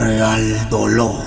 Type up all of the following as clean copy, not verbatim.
real dolor.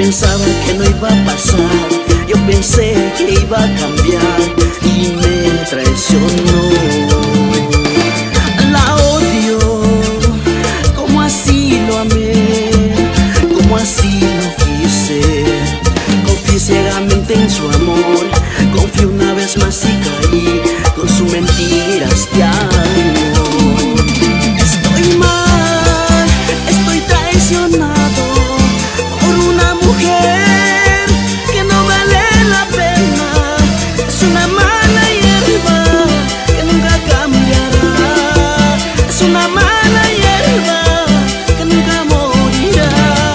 pensaba que no iba a pasar, yo pensé que iba a cambiar y me traicionó. La odio, como así lo amé, como así lo quise. Confié ciegamente en su amor, confié una vez más y caí con sus mentiras de amor. Estoy mal, estoy traicionado por una mujer que no vale la pena. Es una mala hierba que nunca cambiará. Es una mala hierba que nunca morirá.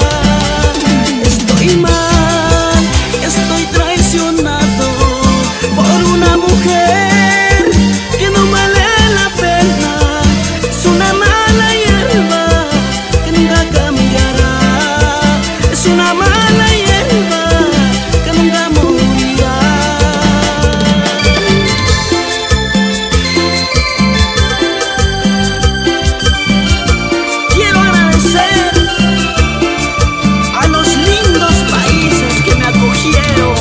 Estoy mal, estoy traicionado por una mujer que no vale la pena. Es una mala hierba que nunca cambiará. Es una mala hierba que nunca morirá. Quiero agradecer a los lindos países que me acogieron.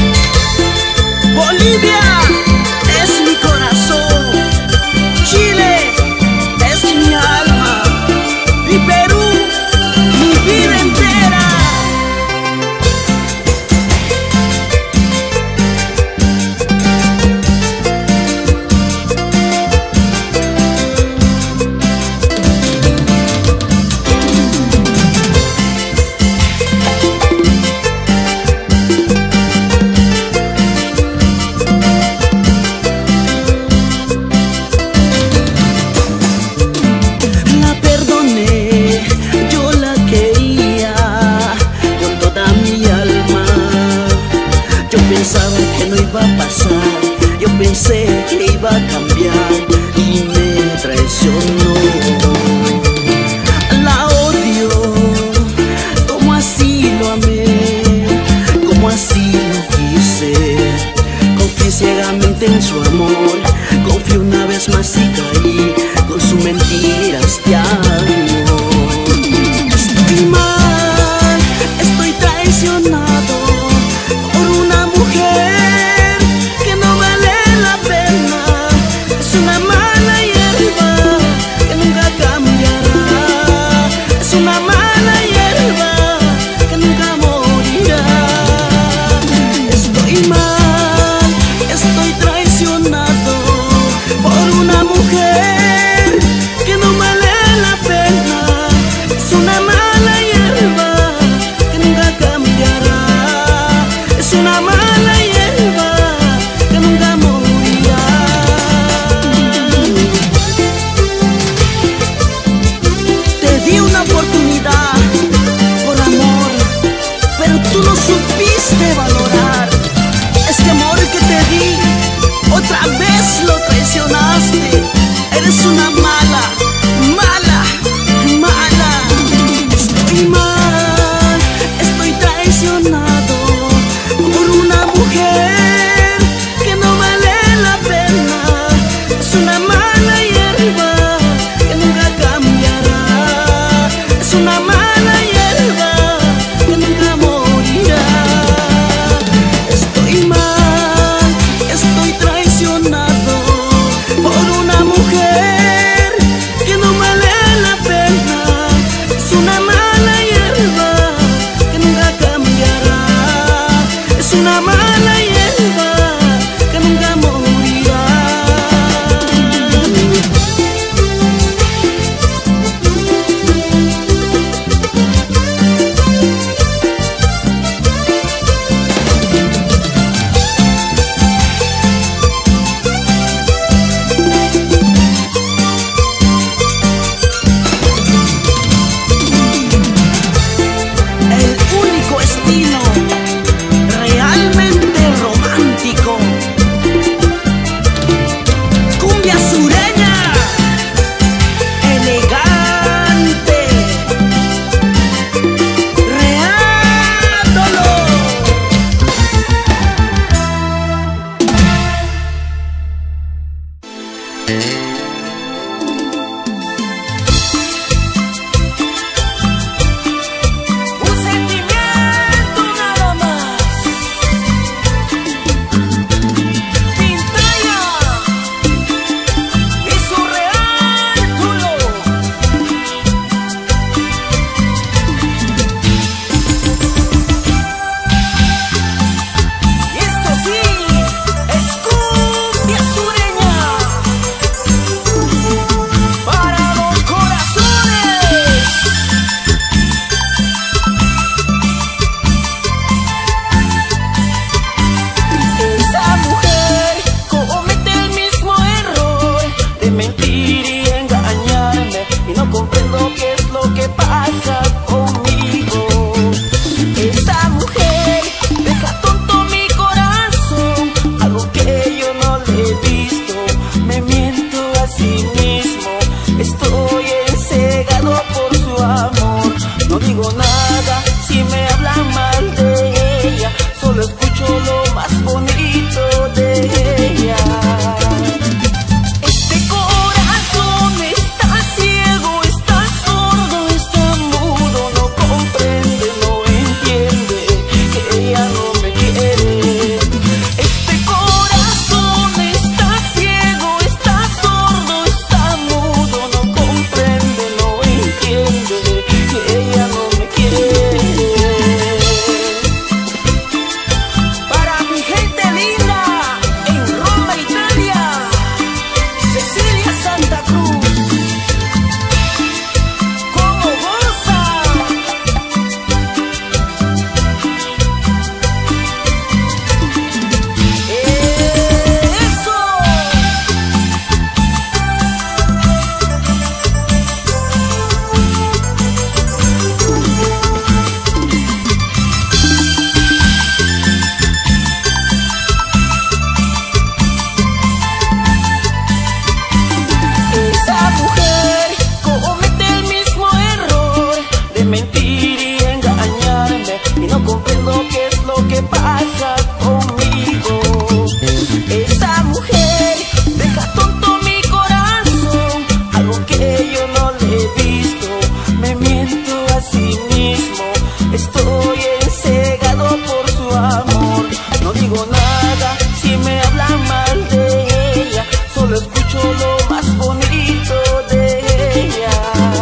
Bolivia es mi corazón, Chile es mi alma y Perú mi vida entera. La perdoné, yo la quería con toda mi alma. Yo pensaba que no iba a pasar, yo pensé que iba a cambiar y me traicionó. La odio, como así lo amé, como así lo quise. Confié ciegamente en su amor, confié una vez más y caí con sus mentiras de amor. Estoy mal, estoy traicionado por una mujer que no vale la pena. Es una mala hierba que nunca cambiará. Es una mala hierba que nunca morirá. Estoy mal, estoy traicionado por una mujer que no vale la pena. Es una mala hierba que nunca cambiará. Es una mala hierba que nunca morirá. Te di una oportunidad por amor, pero tú no supiste valorar este amor que te di. Otra vez lo traicionaste. Eres una mala, mala, mala. Estoy mal, estoy traicionado por una mujer que no vale la pena. Es una mala hierba que nunca cambiará. Es una mala hierba que nunca morirá. Estoy mal, estoy traicionado por una mujer que no vale la pena. Es una mala hierba No digo nada si me hablan mal de ella, solo escucho lo más bonito de ella. Este corazón está ciego, está sordo, está mudo, no comprende, no entiende que ella no me quiere. Este corazón está ciego, está sordo, está mudo, no comprende, no entiende que ella no me quiere. Para mi gente linda en Roma, Italia, Cecilia Santa Cruz, ¿cómo goza? ¡Eso! Esa mujer comete el mismo error de mentir y engañarme, y no comprendo qué es lo que pasa conmigo. Esa mujer deja tonto mi corazón, algo que yo no le he visto. Me miento a sí mismo, estoy ensegado por su amor. No digo nada si me hablan mal de ella, solo escucho lo más bonito de ella.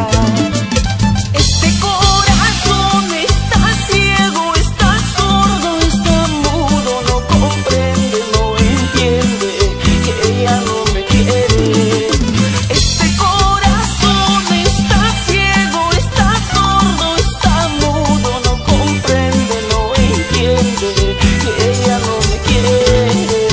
Este corazón está ciego, está sordo, está mudo, no comprende, no entiende que ella no me quiere. Este corazón está ciego, está sordo, está mudo, no comprende, no entiende que ella no me quiere.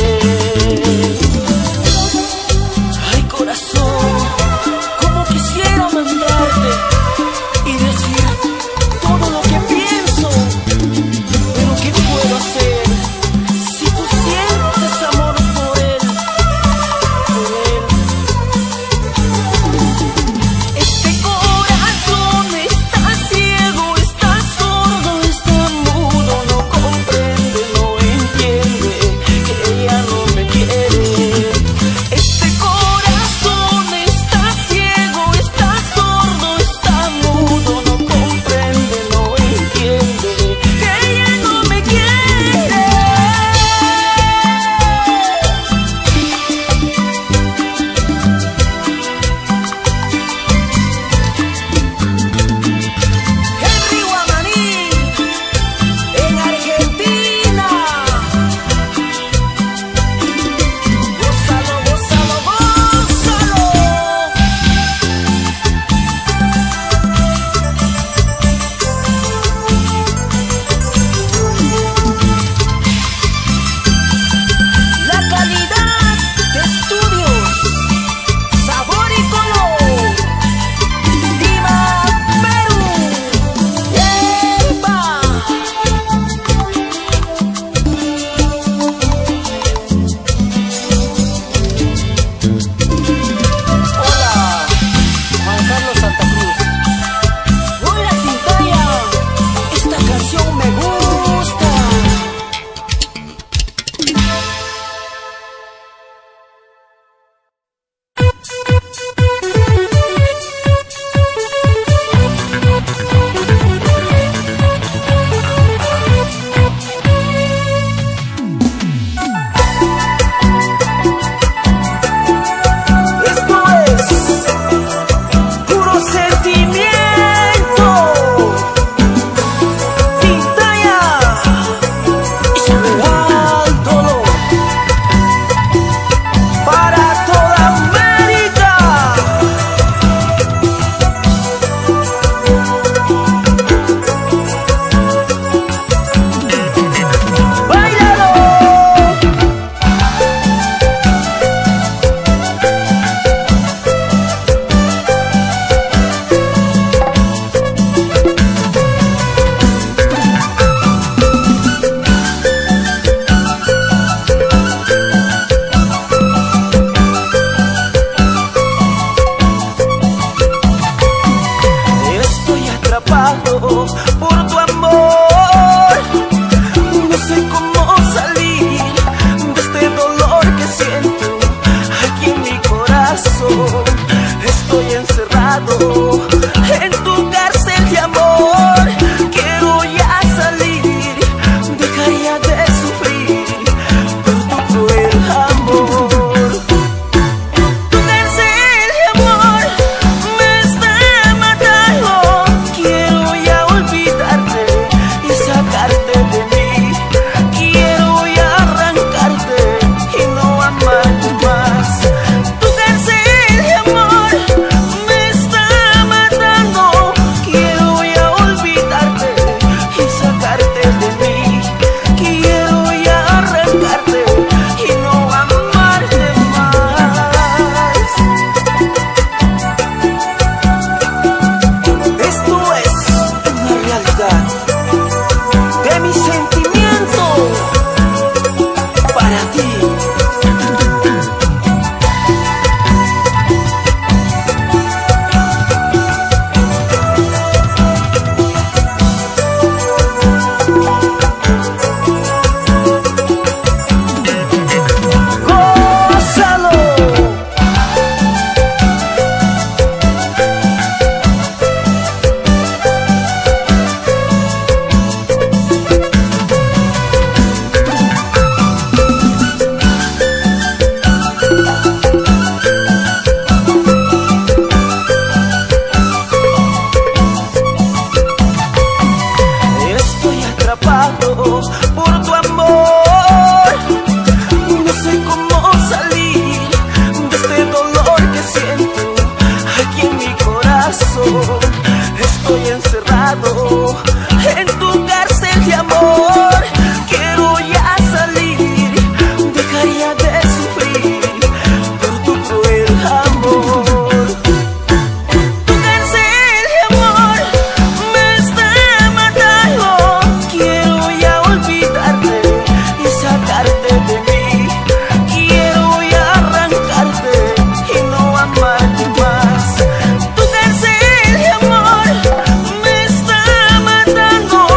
Ay, corazón, como quisiera mandarte y decir todo lo que pienso, pero ¿qué puedo hacer si tú sientes amor por él, por él? Este corazón está ciego, está sordo, está mudo, no comprende, no entiende que ella no me quiere. Este corazón está ciego, está sordo, está mudo, no comprende, no entiende que ella no me quiere. Henry Guamaní, en Argentina. Gózalo, gózalo, gózalo. La calidad de estudios, sabor y color, Lima, Perú. ¡Epa! Hola, Juan Carlos Santa Cruz. Hola, Tintaya, esta canción me gusta. Esto es puro sentimiento. Tintaya es real dolor para toda América. ¡Báilalo! Estoy atrapado por tu amor. No sé cómo salir de este dolor que siento aquí en mi corazón. Estoy encerrado en tu cárcel de amor. Quiero ya salir, dejaría de sufrir por tu cruel amor. Tu cárcel de amor me está matando. Quiero ya olvidarte y sacarte de mí. Quiero ya arrancarte y no amarte más. Tu cárcel de amor me está matando. Quiero ya olvidarte y sacarte de mí. Quiero ya arrancarte y no amarte más. Esto es una realidad de mi sentimiento para ti. ¡Gózalo! Estoy atrapado por tu amor. No sé cómo salir de este dolor que siento aquí en mi corazón. Estoy encerrado en tu cárcel de amor. Quiero ya salir, dejaría de sufrir por tu cruel amor. Tu cárcel de amor me está matando. Quiero ya olvidarte y sacarte de mí. Quiero ya arrancarte y no amarte más. Tu cárcel de amor me está matando.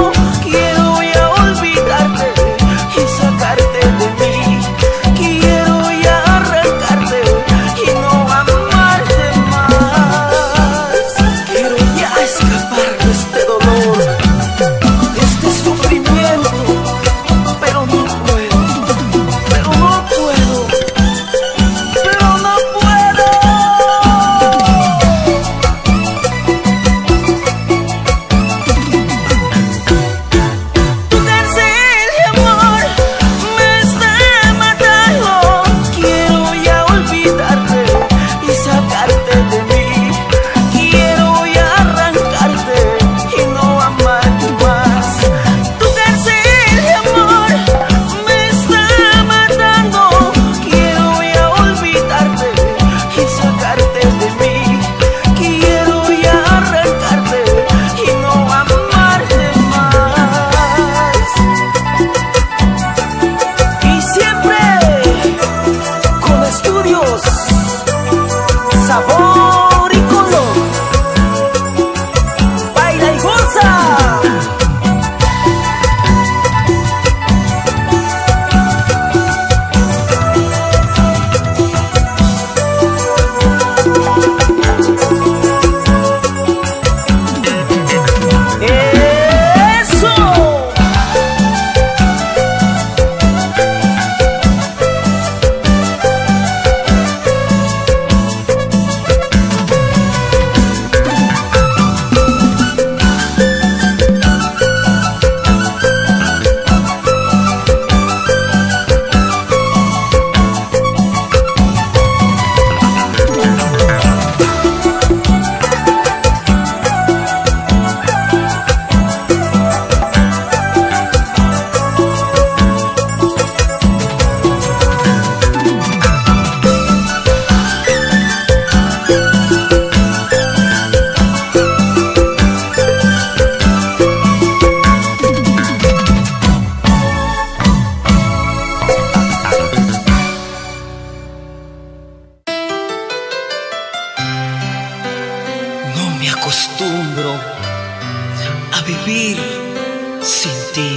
a vivir sin ti,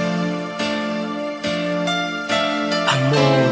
amor.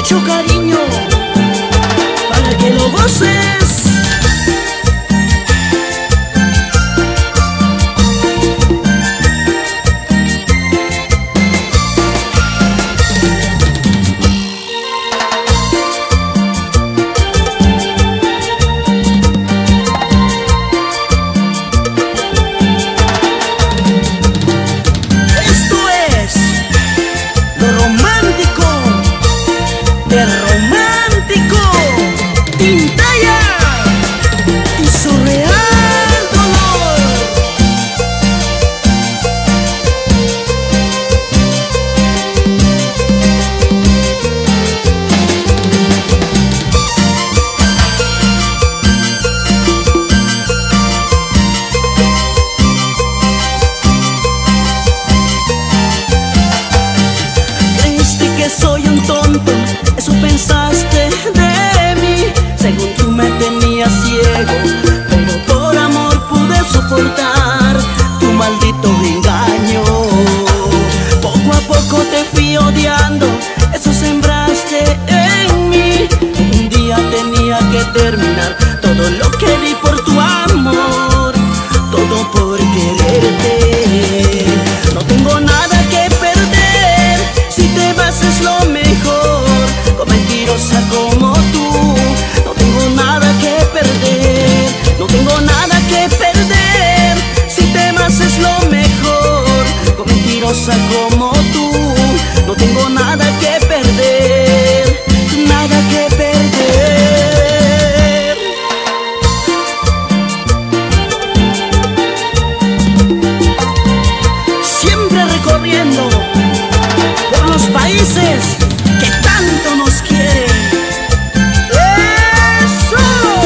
mucho cariño para que lo goces. De romántico, Tintaya y su real dolor. Creíste que soy un tonto, eso pensaste de mí. Según tú me tenías ciego, pero por amor pude soportar tu maldito engaño. Poco a poco te fui odiando, eso sembraste en mí. Un día tenía que terminar todo lo que di por tu amor, todo por quererte. No tengo nada que perder, si te vas es lo mejor. Con mentirosa como tú, no tengo nada que perder. No tengo nada que perder, si te vas es lo mejor. Con mentirosa como tú, no tengo nada que perder, nada que perder. Siempre recorriendo por los países que tanto nos quieren. ¡Eso!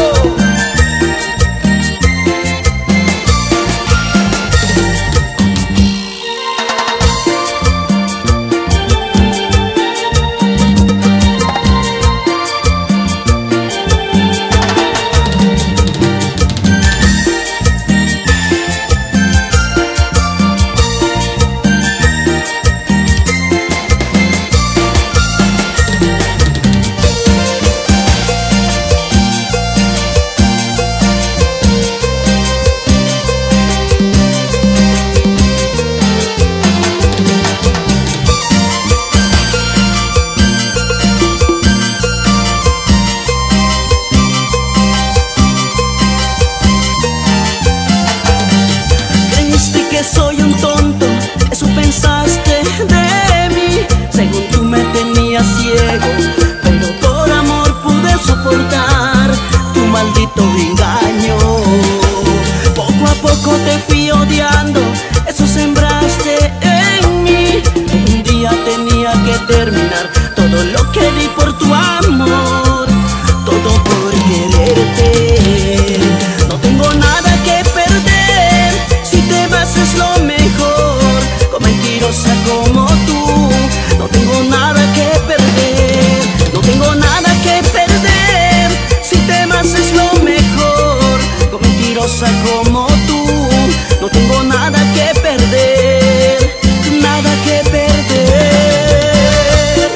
Soy un tonto, eso pensaste de mí. Según tú me tenías ciego, pero por amor pude soportar tu maldito engaño. Poco a poco te fui odiando, eso sembraste en mí. Un día tenía que terminar todo lo que di por tu amor, todo por quererte. No tengo nada que perder, si te vas es lo mejor. Con mentirosa como tú, no tengo nada que perder. No tengo nada que perder, si te vas es lo mejor. Con mentirosa como tú, no tengo nada que perder, nada que perder.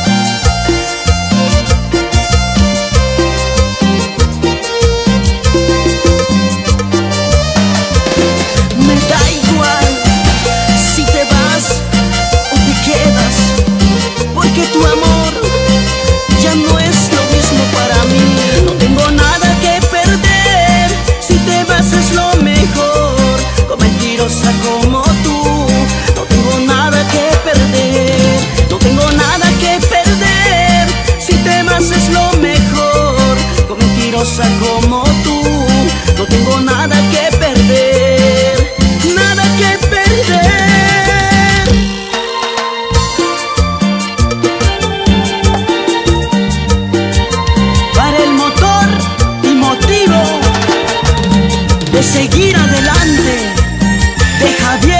Me da igual si te vas o te quedas, porque tu amor ya no es lo mismo para mí. No tengo nada que perder, si te vas es lo mejor. Con mentirosa como tú, no tengo nada que perder. No tengo nada que perder, si te vas es lo mejor. Con mentirosa como tú, no tengo nada que perder, nada que perder. Para el motor y motivo de seguir adelante, de Javier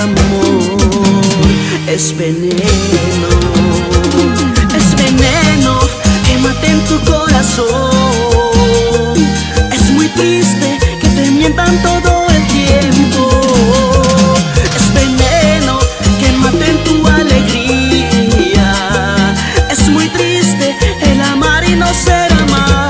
amor es veneno que mata en tu corazón. Es muy triste que te mientan todo el tiempo. Es veneno que mata en tu alegría. Es muy triste el amar y no ser amado.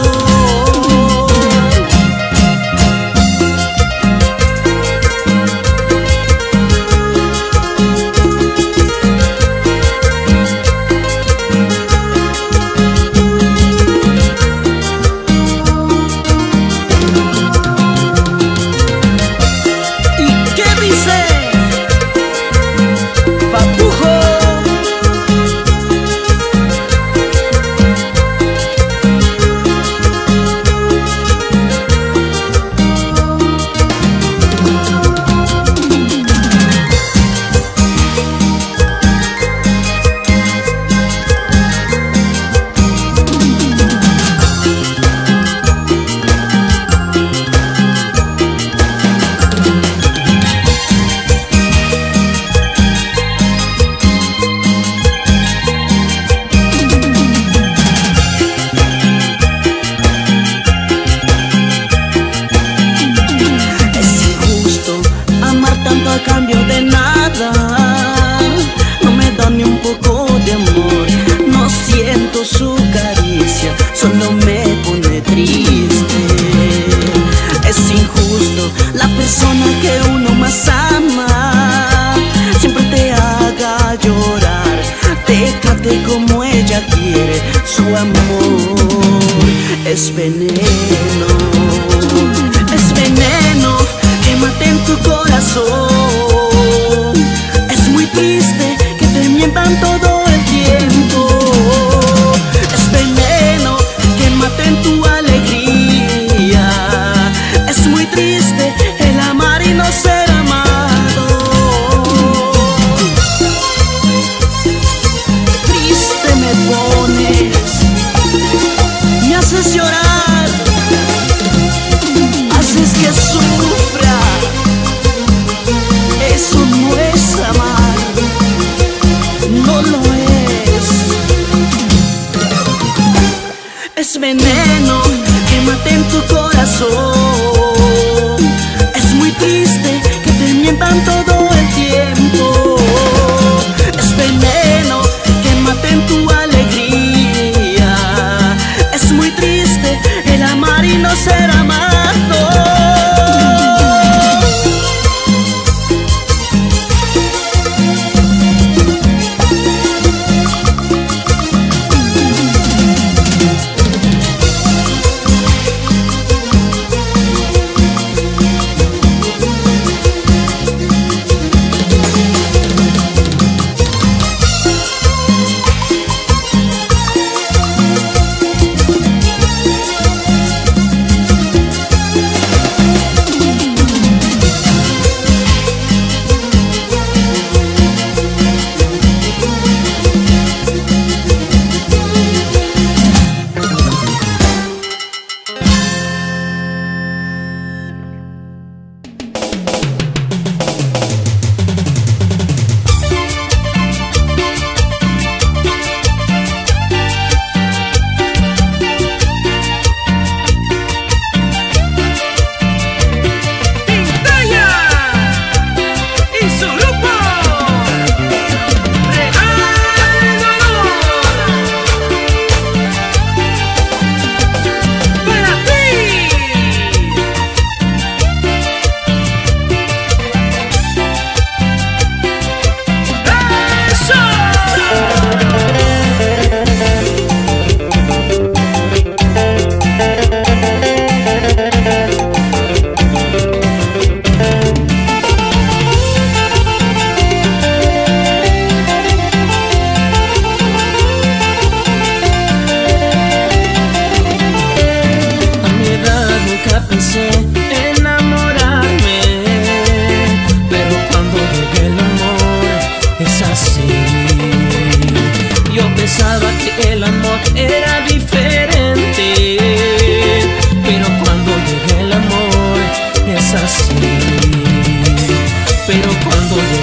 A cambio de nada, no me da ni un poco de amor. No siento su caricia, solo me pone triste. Es injusto la persona que uno más ama siempre te haga llorar, te trate como ella quiere. Su amor es veneno que mata en tu corazón. Es muy triste que te mientan todo el tiempo. Es veneno que mata en tu alegría. Es muy triste el amar y no ser amado. Triste me pones, me haces llorar, haces que sufra. Eso no es amar, no lo es. Es veneno que mata en tu corazón. Es muy triste que te mientan todo el tiempo. Es veneno que mata en tu alegría. Es muy triste el amar y no ser amado. pensaba que el amor era diferente, pero cuando llega el amor es así. Pero cuando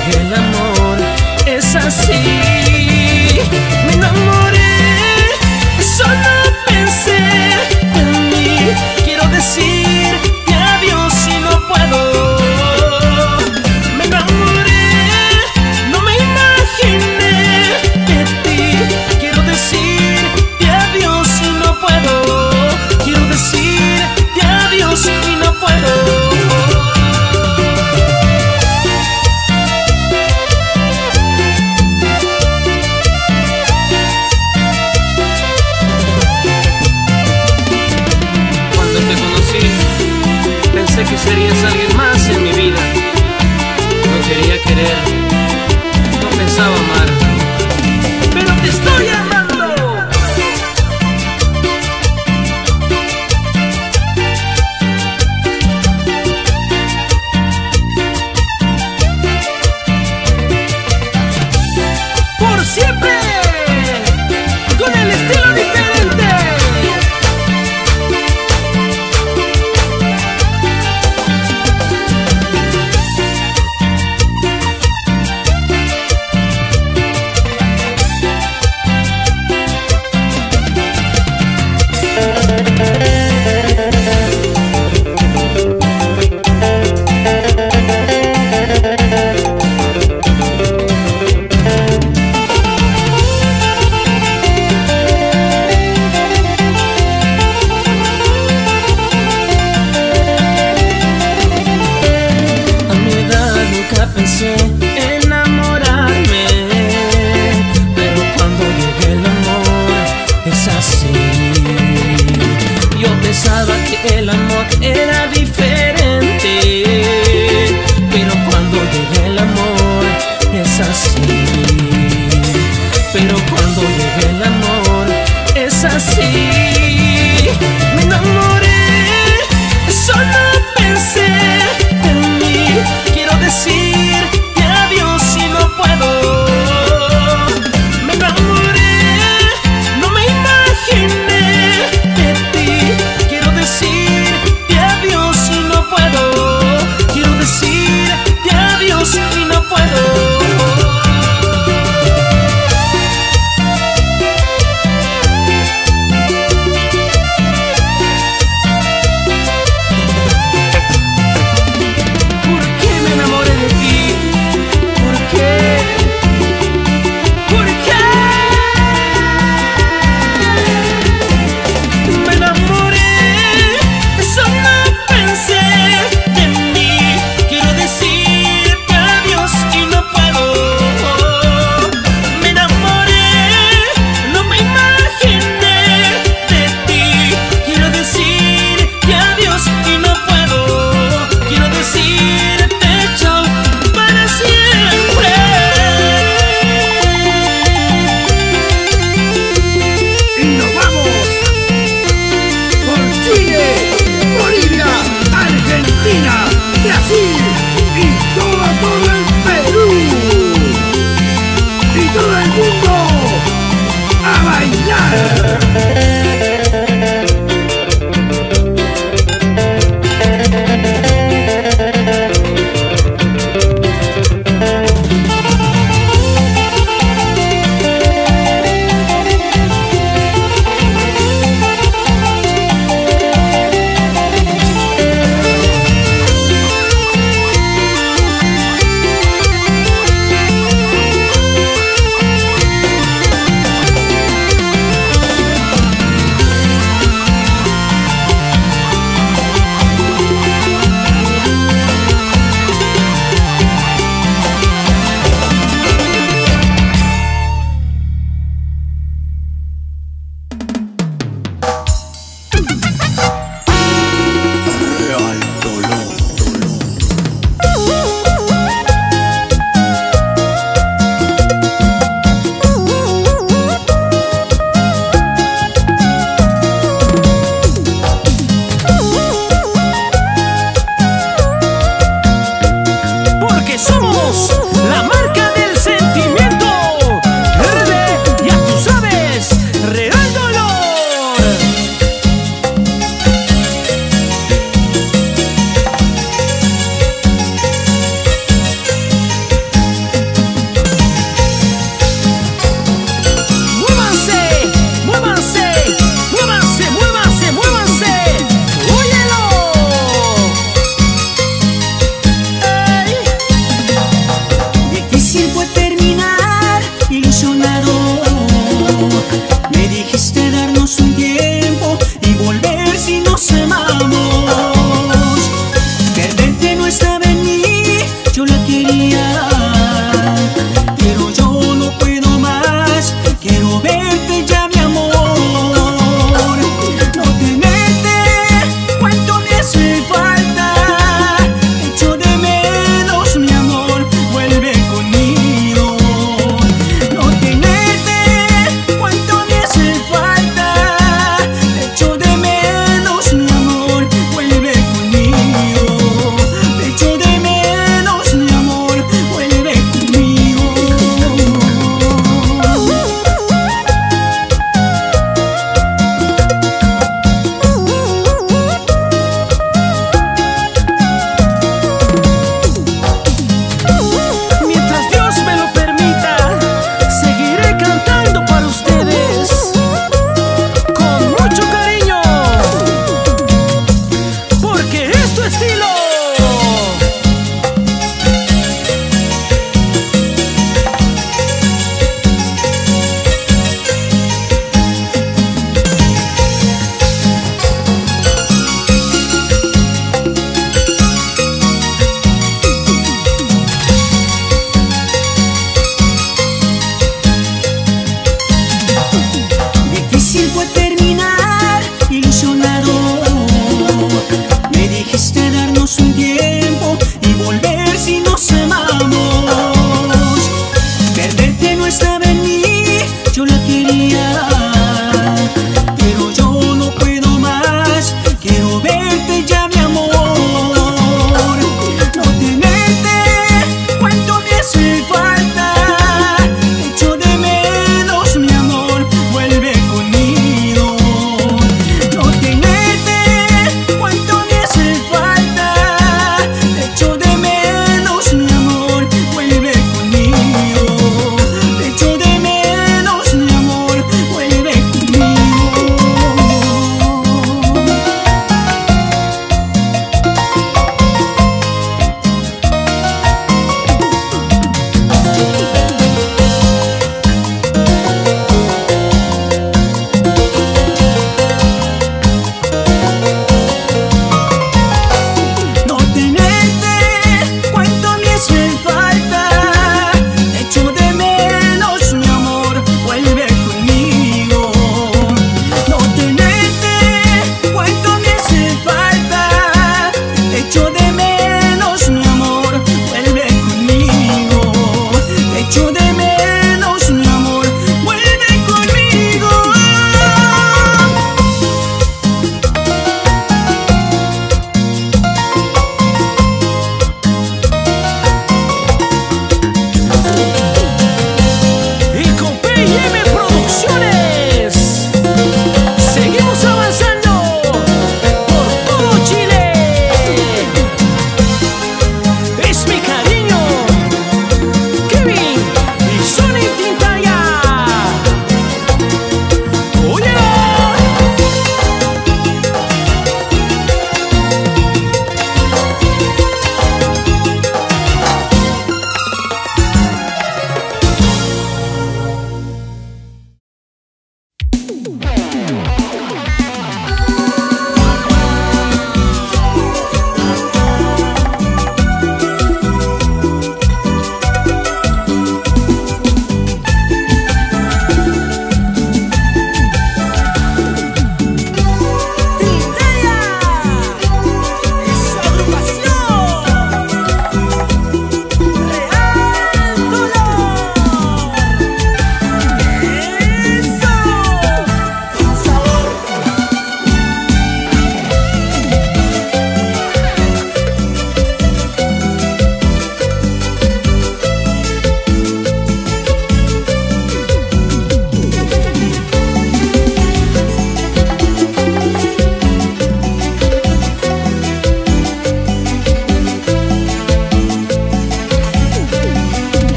serías alguien más en mi vida. No quería querer, no pensaba amar, pero te estoy amando. Por siempre, con el estilo diferente. Pensé enamorarme, pero cuando llegue el amor es así. Yo pensaba que el amor era diferente, pero cuando llegue el amor es así. Pero cuando llegue el amor es así. Me enamoré, solo pensé en mí. Quiero decir Brasil y todo el Perú y todo el mundo a bailar.